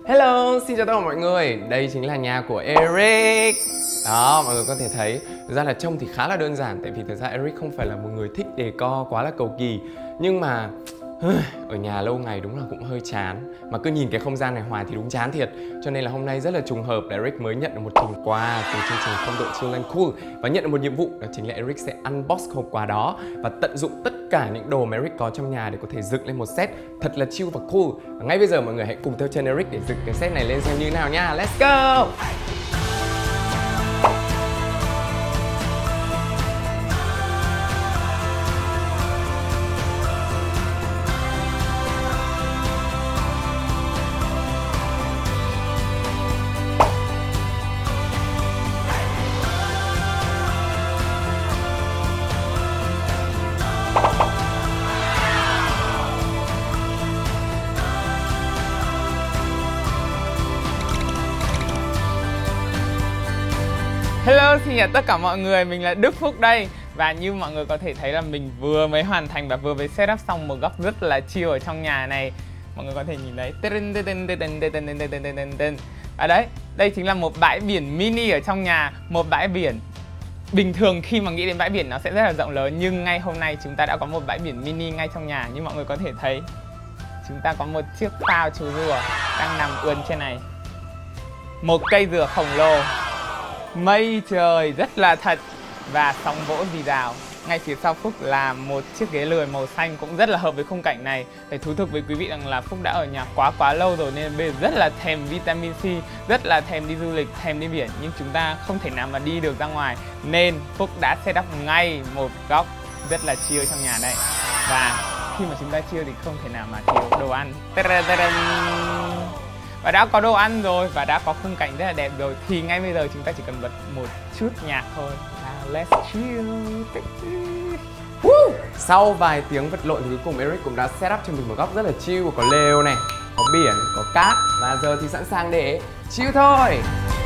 Hello, xin chào tất cả mọi người. Đây chính là nhà của Eric. Đó, mọi người có thể thấy thực ra là trông thì khá là đơn giản. Tại vì thực ra Eric không phải là một người thích decor quá là cầu kỳ. Nhưng mà ở nhà lâu ngày đúng là cũng hơi chán. Mà cứ nhìn cái không gian này hoài thì đúng chán thiệt. Cho nên là hôm nay rất là trùng hợp là Eric mới nhận được một thùng quà từ chương trình Phong độ Chill and Cool. Và nhận được một nhiệm vụ, đó chính là Eric sẽ unbox hộp quà đó và tận dụng tất cả những đồ mà Eric có trong nhà để có thể dựng lên một set thật là chill và cool. Và ngay bây giờ mọi người hãy cùng theo chân Eric để dựng cái set này lên xem như thế nào nha. Let's go! Hello, xin chào tất cả mọi người, mình là Đức Phúc đây. Và như mọi người có thể thấy là mình vừa mới hoàn thành và vừa mới setup xong một góc rất là chill ở trong nhà này. Mọi người có thể nhìn thấy. Và đấy, đây chính là một bãi biển mini ở trong nhà. Một bãi biển bình thường khi mà nghĩ đến bãi biển nó sẽ rất là rộng lớn. Nhưng ngay hôm nay chúng ta đã có một bãi biển mini ngay trong nhà. Như mọi người có thể thấy, chúng ta có một chiếc phao chú rùa đang nằm ươn trên này. Một cây dừa khổng lồ, mây trời rất là thật và sóng vỗ rì rào. Ngay phía sau Phúc là một chiếc ghế lười màu xanh cũng rất là hợp với khung cảnh này. Phải thú thực với quý vị rằng là Phúc đã ở nhà quá lâu rồi nên bây giờ rất là thèm vitamin C, rất là thèm đi du lịch, thèm đi biển. Nhưng chúng ta không thể nào mà đi được ra ngoài nên Phúc đã set up ngay một góc rất là chill trong nhà đây. Và khi mà chúng ta chill thì không thể nào mà thiếu đồ ăn. Và đã có đồ ăn rồi và đã có khung cảnh rất là đẹp rồi thì ngay bây giờ chúng ta chỉ cần bật một chút nhạc thôi. Let's chill. Sau vài tiếng vật lộn thì cuối cùng Eric cũng đã set up cho mình một góc rất là chill. Có lều này, có biển, có cát. Và giờ thì sẵn sàng để chill thôi.